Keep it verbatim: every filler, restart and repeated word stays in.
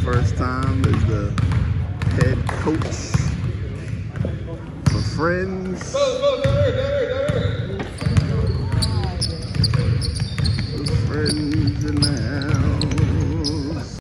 first time as the head coach for Friends.